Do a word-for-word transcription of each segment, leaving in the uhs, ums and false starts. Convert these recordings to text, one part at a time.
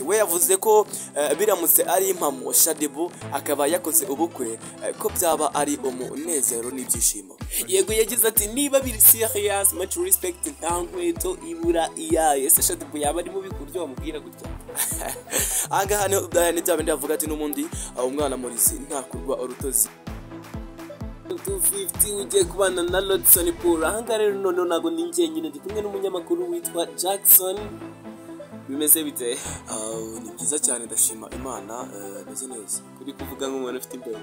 we yavuze ko uh, biramutse ari impamo shaddyboo akaba yakoze ubukwe uh, ko byaba ari umunezero n'ibyishimo. Yego yagize ati niba biri serious much respect nta nkweto ibura iyayo. Ese shaddyboo yaba ari mu bikuryo bamubwira gutya? Anga hano ni bya bindi avuga ati n'umundi umwana Morisi ntakurwa urutozi. two fifty ujye kubana na Nasty Paul. Ahanga rero none nago ninjye nyine ndi kumwe n'umunyamakuru witwa Jackson. Bimeze bite? Uh, ni byiza cyane ndashima Imana meze uh, neza. Kuri kuvuga nk'umuntu ufite imbere.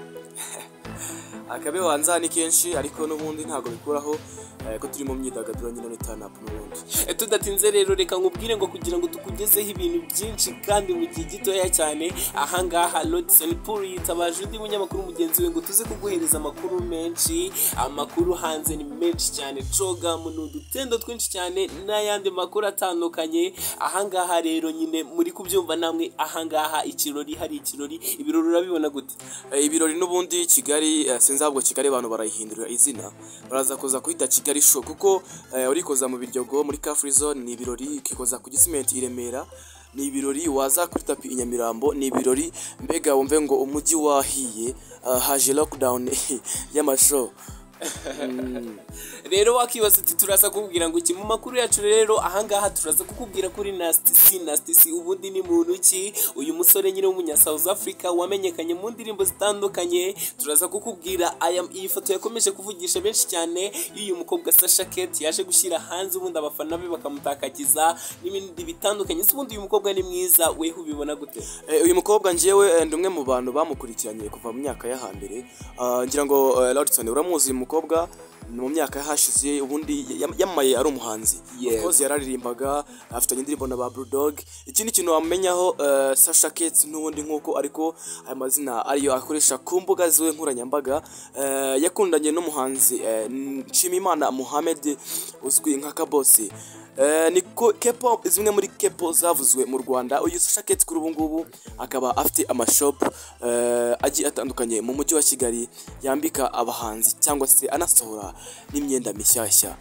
Akabe wanzani kenshi ariko n'ubundi ntago bikuraho ko turi mu myidagaduro nyine n'itana up n'ubundi. Tudatinze rero reka nkubwire ngo kugira ngo tukugezeho ibintu byinshi kandi mu gihe gitoya cyane. Ahangaha Nasty Paul yitabaje undi munyamakuru mugenzi we ngo tuze kuguhereza amakuru menshi. Amakuru hanze ni menshi cyane, coga mu n'udutendo twinshi cyane n'ayandi makuru atandukanye. Ahangaha rero nyine muri kubyumva namwe, ahangaha ikirori hari ikirori. Ibirori urabibona gute? E, ibirori n'ubundi Kigali uh, sinzabwo Kigali abantu barayihindurira izina, baraza kuza kuhita Kigali show kuko uh, urikoza mu biryogo muri Car Free Zone, ni ibirori kikoza ku Gisimenti i Remera, ni ibirori waza kuri tapi i Nyamirambo, ni ibirori mbega wumve ngo umujyi wahiye, uh, haje lockdown y'amashow. Mm. Rero wakibaza ati turaza kukubwira ngo iki mu makuru yacu. Rero ahangaha turaza kukubwira kuri Nasty.c. Nasty.c ubundi ni muntu ki? Uyu musore nyine w'umunya South Africa wamenyekanye mu ndirimbo zitandukanye. Turaza kukubwira aya iyi foto yakomeje kuvugisha benshi cyane y'uyu mukobwa Sasha Kate yaje gushyira hanze, ubundi abafana be bakamutakagiza n'ibindi bitandukanye. Ubundi uyu mukobwa ni mwiza, we ubibona gute? Eh, uyu mukobwa njewe ndi umwe mu bantu bamukurikiranye kuva mu myaka ya hambere. Uh, ngira ngo uh, Lordson uramuzi mukobwa mu myaka hashize, ubundi yamaye ari umuhanzi. Yeah. Of course yararimbaga afitanye indirimbo na ba Bulldog. Ikindi kintu wamenyaho uh, Sasha Kate n'ubundi nkuko ariko aya mazina ariyo akoresha ku mbuga ziwe nkoranyambaga. Uh, yakundanye n'umuhanzi uh, Nshimimana Mohamed uzwi nka Kabosi. Uh, ni kepo zimwe muri kepo zavuzwe mu Rwanda. Uyu Sasha Kate kuri ubu ngubu akaba afite amashop uh, agiye atandukanye mu mujyi wa Kigali yambika abahanzi cyangwa se anasohora n'imyenda mishyashya.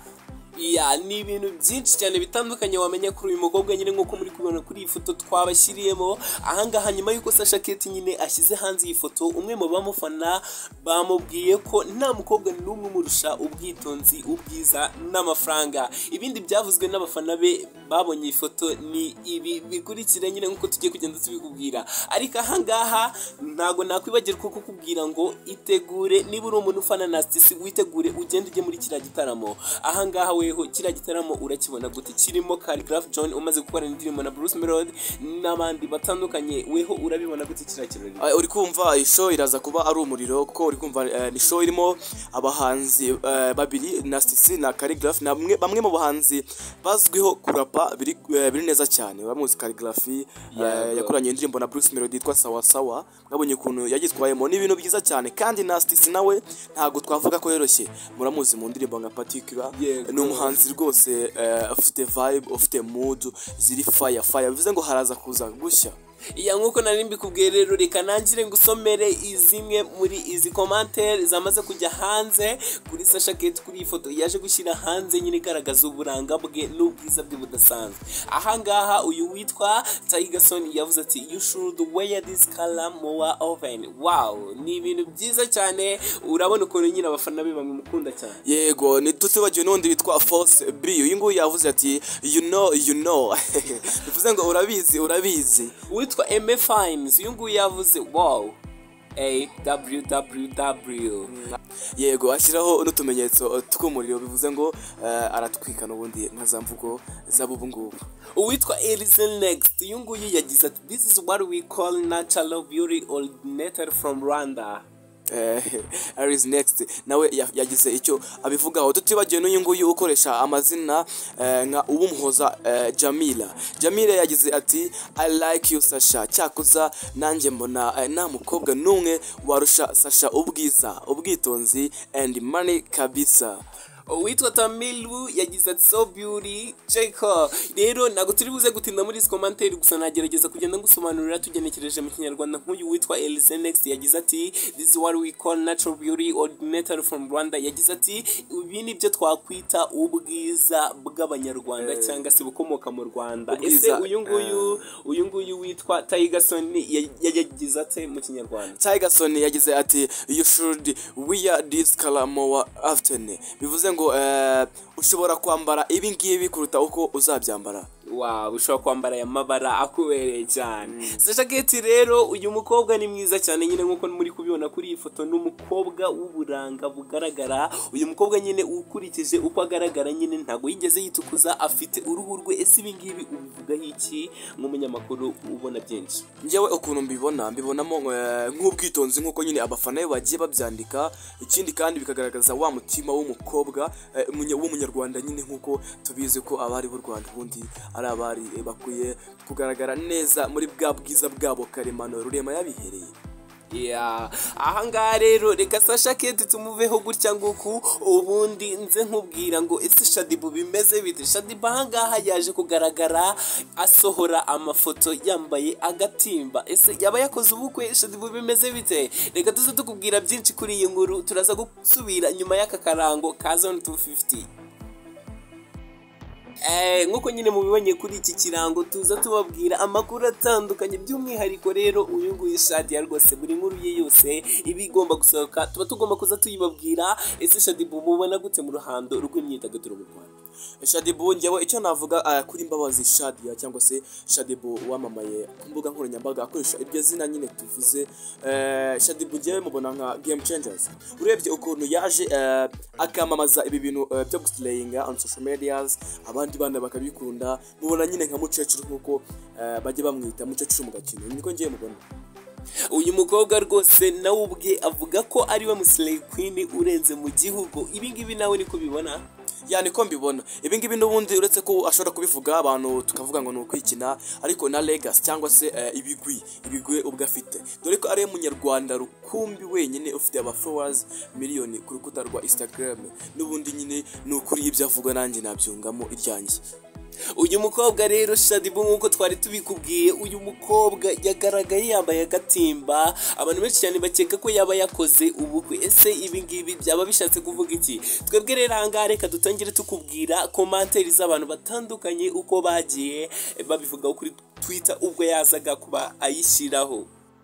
Ya ni ibintu byinshi cyane bitandukanye wamenya kuri uyu mukobwa nyine nkuko muri kubona kuri iyi foto twabashyiriyemo. Ahangaha nyuma yuko Sasha Kate nyine ashyize hanze iyi foto, umwe mu bamufana bamubwiye ko nta mukobwa n'umwe umurusha ubwitonzi, ubwiza n'amafaranga. Ibindi byavuzwe n'abafana be babonye iyi foto ni ibi bikurikira nyine nkuko tugiye kugenda tubikubwira. Ariko ahangaha ntago nakwibagirwa ko kukubwira ngo itegure, niba uri umuntu ufana Nasty.c witegure ugende ujye muri kiriya gitaramo. Ahangaha we kiriya gitaramo urakibona gute? Kirimo Calligraph John umaze gukora indirimbo na Bruce Melody n'abandi batandukanye. Weho urabibona gute kiriya kirori? Uh, uri kumva iyi show iraza kuba ari umuriro kuko uri kumva uh, ni show irimo abahanzi uh, babiri Nasty.c na Calligraph, na bamwe bamwe mu bahanzi bazwiho kurapa biri uh, biri neza cyane. Uramuzi Calligraph uh, yeah, yakoranye indirimbo na Bruce Melody yitwa Sawa Sawa, mwabonye ukuntu yagitwayemo n'ibintu byiza cyane. Kandi Nasty.c nawe ntago twavuga ko yoroshye, muramuzi mu ndirimbo nka Particular. Yeah, umuhanzi rwose ufite uh, vibe, ufite mood ziri fire fire, bivuze ngo haraza kuza gushya. Iya nkuko nari mbikubwiye rero reka nangire ngusomere izimwe muri izi commentaire zamaze kujya hanze kuri Sasha Kate kuri ifoto yaje gushyira hanze nyine igaragaza uburanga bwe n'ubwiza bwe budasanzwe. Ahangaha uyu witwa Tigerson yavuze ati you should wear this color more often. Wow, ni ibintu byiza cyane. Urabona ukuntu nyine abafana be bamukunda cyane. Yego ni tutibagiwe n'undi witwa Force B, uyu nguyu yavuze ati you know you know bivuze ngo urabizi urabizi. Witwa M Fines uyu nguyu yavuze wow A W W W. Yego ashyiraho n'utumenyetso tw'umuriro, bivuze ngo uh, aratwika n'ubundi nkazamvugo zabubu ngubu. Uwitwa Elisen Next uyu nguyu yagize ati this is what we call natural beauty originated from Rwanda. Eh, Aris Next nawe yagize icyo abivugaho. Tutibagiye n'uyu nguyu ukoresha amazina uh, nka ubumuhoza uh, Jamila. Jamila yagize ati I like you Sasha, cyakuza nanjye mbona uh, nta mukobwa n'umwe warusha Sasha ubwiza, ubwitonzi and money kabisa. Uwitwa Tamilu yagize ati so beauty Jacob. Rero ntago turi buze gutinda muri izi commentaire gusa nagerageza kugenda ngusobanurira tugenekereje mu kinyarwanda. Nk'uyu witwa Elise Next yagize ati this is what we call natural beauty originated from Rwanda. Yagize ati ibi ni byo twakwita ubwiza bw'abanyarwanda uh, cyangwa se bukomoka mu Rwanda. Ese uyu nguyu uh, uyu nguyu witwa Tigerson yagize ati mu kinyarwanda. Tigerson yagize ati you should wear this color more often. Bivuze ngo uh, ushobora kwambara ibi ngibi kuruta uko uzabyambara. Wow, ushobora kwambara ya mabara akubereye cyane. Mm. Sasha Kate rero uyu mukobwa ni mwiza cyane nyine nkuko muri kubibona kuri iyi foto, n'umukobwa w'uburanga bugaragara. Uyu mukobwa nyine ukurikije uko agaragara nyine ntago yigeze yitukuza, afite uruhu rwe. Ese ibi ngibi ubivugaho iki nk'umunyamakuru ubona byinshi? Njyewe ukuntu mbibona mbibonamo nk'ubwitonzi nkuko nyine abafana be bagiye babyandika. Ikindi kandi bikagaragaza wa mutima w'umukobwa w'umunyarwanda nyine nkuko tubizi ko abari b'u Rwanda ubundi ari abari bakwiye kugaragara neza muri bwa bwiza bwabo karemano Rurema yabihereye. Yeah, aha ngaha rero reka Sasha Kate tumuveho gutya nguku, ubundi nze nkubwira ngo ese shaddyboo bimeze bite. Shaddyboo aha ngaha yaje kugaragara asohora amafoto yambaye agatimba. Ese yaba yakoze ubukwe? Shaddyboo bimeze bite? Reka tuze tukubwira byinshi kuri iyi nkuru, turaza gusubira nyuma y'aka karango ka Zone two fifty. Eh, nkuko nyine mubibonye kuri iki kirango tuza tubabwira amakuru atandukanye, by'umwihariko rero uyu nguyu Shadia rwose buri nkuru ye yose iba igomba gusohoka tuba tugomba kuza tuyibabwira. Ese Shaddyboo mubona gute mu ruhando rw'imyidagaduro mu Rwanda? Shaddyboo njyewe icyo navuga uh, kuri Mbabazi Shadia cyangwa se Shaddyboo wamamaye ku mbuga nkoranyambaga akoresha iryo zina nyine tuvuze. uh, Shaddyboo njyewe mubona nka game changers. Urebye ukuntu yaje uh, akamamaza ibi bintu uh, byo guslayinga on social medias, abandi bana bakabikunda. Mubona nyine nka mucecuru nkuko uh, bajye bamwita mucecuru mu gakino, niko njyewe mubona. Uyu mukobwa rwose nawe ubwe avuga ko ari we muslay queen urenze mu gihugu. Ibi ngibi nawe niko bibona? Yani ko mbibona ibi ngibi n'ubundi uretse ko ashobora kubivuga abantu tukavuga ngo nukwikina, ariko na legacy cyangwa se uh, ibigwi ibigwe ubwo afite, dore ko ari umunyarwanda rukumbi wenyine ufite aba followers miliyoni ku rukuta rwa Instagram. N'ubundi nyine nukuri ibyo avuga nanjye nabyungamo iryanjye. Uyu mukobwa rero Shaddyboo nkuko twari tubikubwiye, uyu mukobwa yagaragaye yambaye agatimba. Abantu benshi cyane bakeka ko yaba yakoze ubukwe. Ese ibi ngibi byaba bishatse kuvuga iki? Twebwe rero ahangaha reka dutangire tukubwira commentaire z'abantu batandukanye uko bagiye babivugaho kuri Twitter ubwo yazaga kuba ayishyiraho.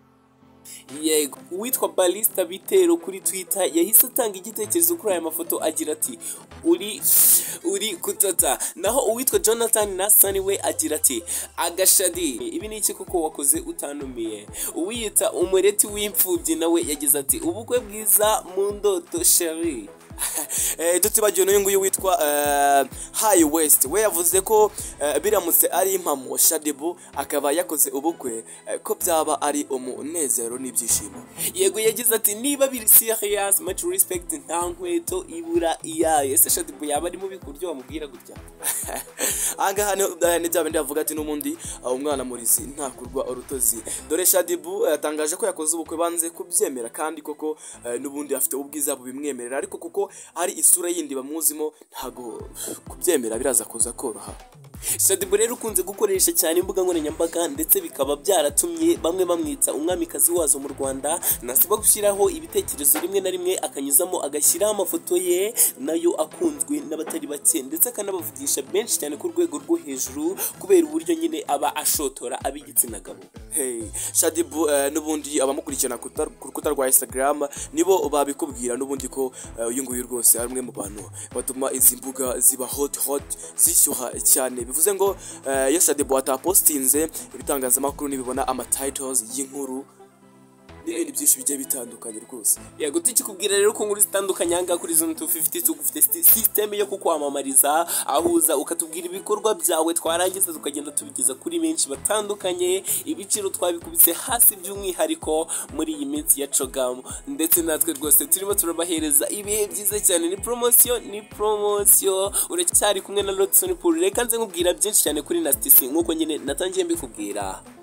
Yego, uwitwa Balista Bitero kuri Twitter yahise atanga igitekerezo kuri aya mafoto agira ati uri uri kutata. Naho uwitwa Jonathan Nasani we agira ati agashadi ibi ni iki kuko wakoze utanumiye. Uwiyita umureti w'imfubyi nawe yagize ati ubukwe bwiza mu ndoto Sheri. eh tutibagiwe n'uyu nguyu witwa uh, High West we yavuze ko uh, biramutse ari impamo Shaddyboo akaba yakoze ubukwe uh, ko byaba ari umunezero n'ibyishimo. Yego, yagize ati niba biri serious much respect nta nkweto ibura iyayo. Ese Shaddyboo yaba ari mu bikuryo bamubwira gutya? Angaha ni bya bindi avuga ati n'umundi uh, umwana murizi nta kurwa urutozi. Dore Shaddyboo yatangaje uh, ko yakoze ubukwe banze kubyemera, kandi koko uh, n'ubundi afite ubwiza bubimwemerera, ariko kuko ari isura yindi bamuzimo ntago kubyemera biraza kuza koroha. Shaddyboo rero ukunze gukoresha cyane imbuga nkoranyambaga ndetse bikaba byaratumye bamwe bamwita umwamikazi wazo mu Rwanda. Nasiba gushyiraho ibitekerezo rimwe na rimwe akanyuzamo agashyiraho amafoto ye nayo akunzwe n'abatari bake, ndetse akanabavugisha benshi cyane ku rwego rwo hejuru kubera uburyo nyine aba ashotora ab'igitsina gabo. Hey, Shaddyboo uh, n'ubundi abamukurikirana ku rukuta rwa Instagram nibo babikubwira n'ubundi ko uyu uh, nguyu rwose ari umwe mu bantu batuma izi mbuga ziba hot hot zishyuha cyane. Bivuze ngo uh, iyo Shaddyboo atapostinze ibitangazamakuru nibibona ama titles y'inkuru n'ibindi byinshi bigiye bitandukanye rwose. Yego, tukikubwira rero ko nkuru zitandukanye anga kuri Zone two fifty tugufite system yo kukwamamariza ahuza ukatubwira ibikorwa byawe, twarangiza tukagenda tubigeza kuri benshi batandukanye. Ibiciro twabikubise hasi by'umwihariko muri iyi minsi ya Cogamo, ndetse natwe rwose turimo turabahereza ibihe byiza cyane. Ni promotion ni promotion uracyari kumwe na Lotson Pool. Reka nze nkubwira byinshi cyane kuri Nasty.c nkuko nyine natangiye mbikubwira.